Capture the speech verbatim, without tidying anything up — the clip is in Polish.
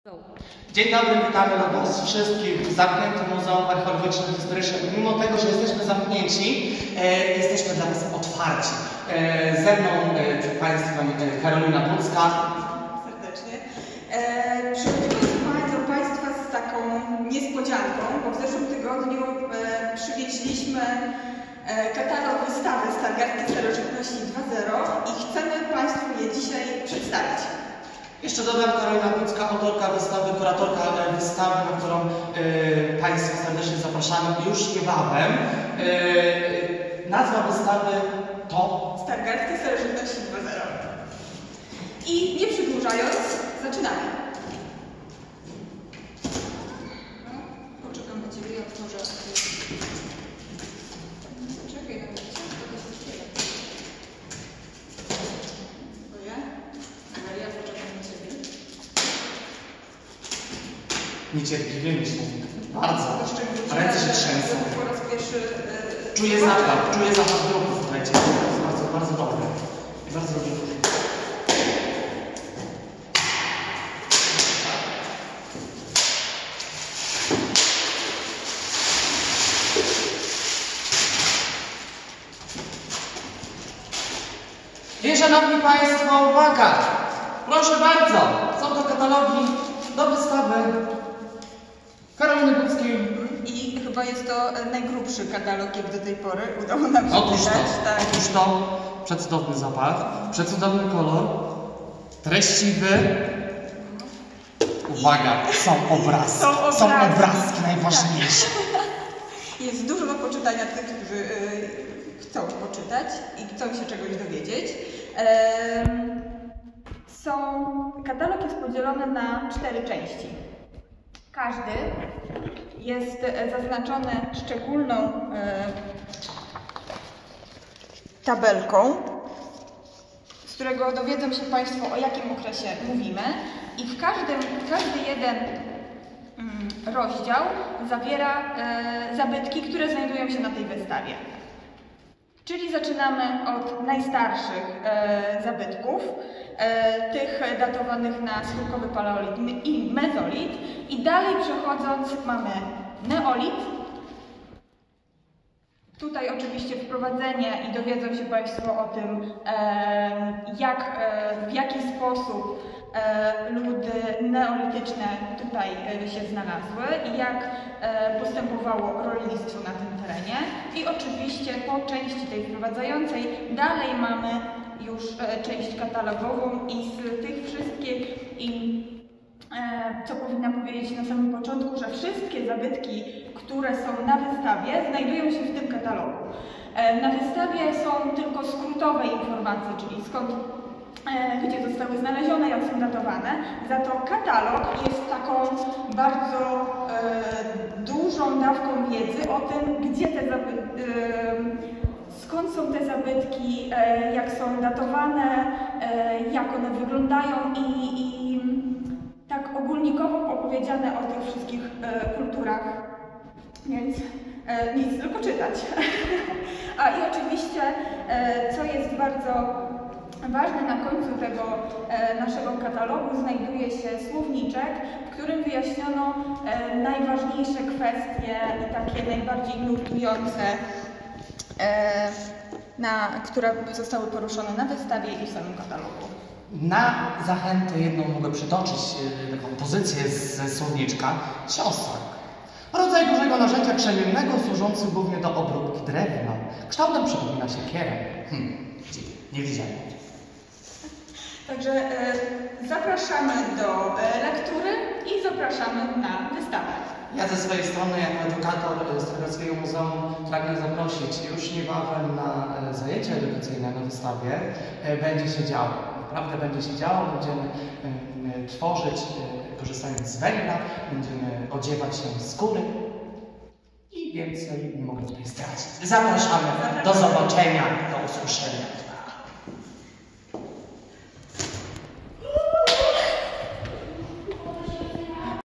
Dzień dobry, witamy na Was wszystkich w zamkniętym Muzeum Archeologiczno-Historycznym. Mimo tego, że jesteśmy zamknięci, e, jesteśmy dla Was otwarci. E, ze mną e, przed Państwem e, Karolina Pucka. Serdecznie. E, Przychodzimy do Państwa z taką niespodzianką, bo w zeszłym tygodniu e, przywieźliśmy e, katalog wystawy Stargardzkiej Starożytności dwa zero i chcemy Państwu je dzisiaj przedstawić. Jeszcze dodam, Karolina Pucka, autorka wystawy, kuratorka wystawy, na którą y, Państwa serdecznie zapraszamy już niebawem. Y, nazwa wystawy to Stargardzkie Starożytności dwa zero. I nie przedłużając, zaczynamy. Poczekam na Ciebie, ja otworzę. Czekaj, na mnie, to się otwiera. Dziękuję. Ale ja poczekam na Ciebie. niecierpliwie myślę. Bardzo. Szczególnie, Ręce się że trzęsą. Po raz pierwszy... e, Czuję zapach, czuję zapach drogu, słuchajcie. To jest bardzo, bardzo dobre. I bardzo dobrze. I szanowni Państwo, uwaga! Proszę bardzo, są to katalogi do wystawy Karoliny Puckiej. I chyba jest to najgrubszy katalog, jak do tej pory udało nam się Otóż to, wydać. Tak. otóż to, przecudowny zapach, przecudowny kolor, treściwy. Uwaga, są obrazki, Są są obrazki. obrazki najważniejsze. Jest dużo do poczytania tych, którzy y, chcą poczytać i chcą się czegoś dowiedzieć. Em, są, katalog jest podzielony na cztery części. Każdy jest e, zaznaczony szczególną e, tabelką, z którego dowiedzą się Państwo, o jakim okresie mówimy. I w każdym, każdy jeden mm, rozdział zawiera e, zabytki, które znajdują się na tej wystawie. Czyli zaczynamy od najstarszych e, zabytków, e, tych datowanych na schyłkowy paleolit i mezolit. I dalej przechodząc mamy neolit. Tutaj oczywiście wprowadzenie i dowiedzą się Państwo o tym, e, jak, e, w jaki sposób e, ludy neolityczne tutaj e, się znalazły i jak e, postępowało rolnictwo na tym terenie. I oczywiście po części tej wprowadzającej dalej mamy już e, część katalogową i z tych wszystkich i E, co powinnam powiedzieć na samym początku, że wszystkie zabytki, które są na wystawie, znajdują się w tym katalogu. E, na wystawie są tylko skrótowe informacje, czyli skąd, e, gdzie zostały znalezione, jak są datowane. Za to katalog jest taką bardzo e, dużą dawką wiedzy o tym, gdzie te zabytki, e, skąd są te zabytki, e, jak są datowane, e, jak one wyglądają i, i tak ogólnikowo opowiedziane o tych wszystkich e, kulturach, więc e, nic, tylko czytać. A i oczywiście, e, co jest bardzo ważne, na końcu tego e, naszego katalogu znajduje się słowniczek, w którym wyjaśniono e, najważniejsze kwestie i takie najbardziej nurtujące, e, na, które zostały poruszone na wystawie i w samym katalogu. Na zachętę jedną mogę przytoczyć e, taką pozycję ze słowniczka. Ciosek. Rodzaj dużego narzędzia krzemiennego służący głównie do obróbki drewna. Kształtem przypomina siekierę. Hmm, nie widziałem. Także e, zapraszamy do e, lektury i zapraszamy na wystawę. Ja ze swojej strony, jako edukator Stargardzkiego Muzeum, pragnę zaprosić już niebawem na e, zajęcia edukacyjne na wystawie. E, będzie się działo. Naprawdę będzie się działo. Będziemy e, tworzyć, e, korzystając z węgla, będziemy odziewać się z skóry i więcej nie mogę tutaj zdradzić. Zapraszamy. Do zobaczenia, do usłyszenia.